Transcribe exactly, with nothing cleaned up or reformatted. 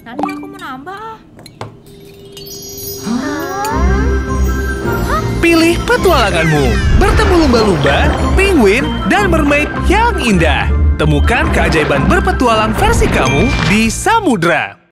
Nanti aku mau nambah. Pilih petualanganmu. Bertemu lumba-lumba, penguin, dan mermaid yang indah. Temukan keajaiban berpetualang versi kamu di samudra.